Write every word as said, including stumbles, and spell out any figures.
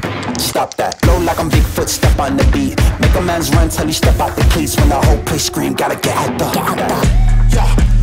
Stop that, flow like I'm Bigfoot, step on the beat. Make a man's run till he step out the cleats. When the whole place scream, gotta get out the, get out the. Yeah.